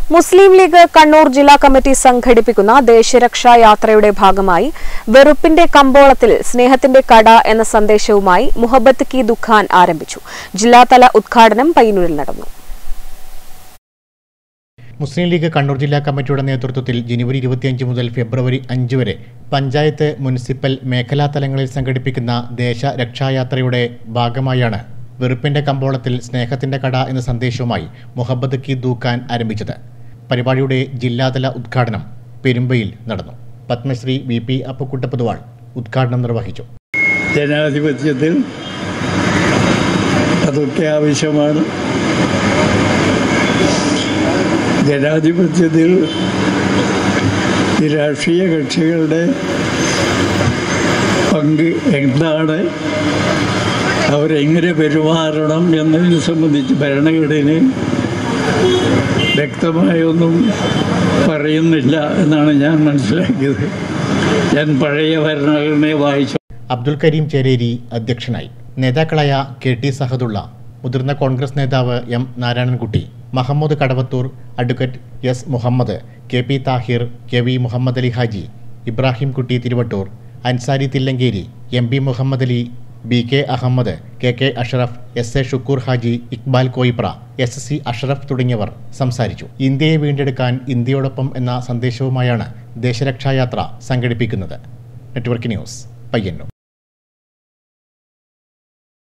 മുസ്ലിം league Kannur ജില്ലാ committee സംഘടിപ്പിക്കുന്ന ദേശരക്ഷാ യാത്രയുടെ ഭാഗമായി വെറുപ്പിന്റെ കമ്പോളത്തിൽ സ്നേഹത്തിന്റെ കട എന്ന സന്ദേശവുമായി മുഹബത്ത് കി ദുഖാൻ ആരംഭിച്ചു. ജില്ലാതല ഉദ്ഘാടനം പയ്യന്നൂരിൽ നടന്നു. മുസ്ലിം ലീഗ് കണ്ണൂർ ജില്ലാ കമ്മിറ്റിയുടെ നേതൃത്വത്തിൽ ജനുവരി 25 മുതൽ ഫെബ്രുവരി 5 വരെ പഞ്ചായത്ത്, മുനിസിപ്പൽ, മേഖലാ തലങ്ങളിൽ സംഘടിപ്പിക്കുന്ന ദേശരക്ഷായാത്രയുടെ ഭാഗമായാണ് വെറുപ്പിന്റെ കമ്പോളത്തിൽ സ്നേഹത്തിന്റെ കട എന്ന സന്ദേശവുമായി മുഹബത്ത് കി ദുഖാൻ ആരംഭിച്ചത്. പരിപാടിയുടെ ജില്ലാതല ഉദ്ഘാടനം പെരുമ്പയിൽ നടന്നു. പത്മശ്രീ VP അപ്പുക്കുട്ടപ്പൊതുവാൾ ഉദ്ഘാടനം നിർവഹിച്ചു. ജനാധിപത്യത്തിൽ അതൊക്കെ ആവശ്യമാണ്. ജനാധിപത്യത്തിൽ ഈ രാഷ്ട്രീയ കക്ഷികളുടെ പങ്ക് എന്താണ്, അവരെങ്ങനെ പെരുമാറണം എന്നതിനെ സംബന്ധിച്ച് ഭരണഘടന വ്യക്തമായൊന്നും പറയുന്നില്ല എന്നാണ് ഞാൻ മനസ്സിലാക്കിയത്. ഞാൻ പഴയ ഭരണഘടനയെ വായിച്ചു. അബ്ദുൽ കരീം ചേരേരി അധ്യക്ഷനായി. നേതാക്കളായ KT സഹദുള്ള, മുതിർന്ന കോൺഗ്രസ് നേതാവ് M Narayanankutty, Mahamood Kadavathur, advocate S Muhammad, KP Thahir, KV Muhammad Ali Haji, Ibrahim Kutty Thiruvattoor, Ansari Thillankeri, MB Muhammad Ali, BK Ahmed, KK Ashraf, SA Shukkur Haji, Iqbal Koipra, SC Ashraf തുടങ്ങിയവർ സംസാരിച്ചു. ഇന്ത്യയെ വീണ്ടെടുക്കാൻ ഇന്ത്യയോടൊപ്പം എന്ന സന്ദേശവുമായാണ് ദേശരക്ഷായാത്ര സംഘടിപ്പിക്കുന്നത്. Network news, Payyanur.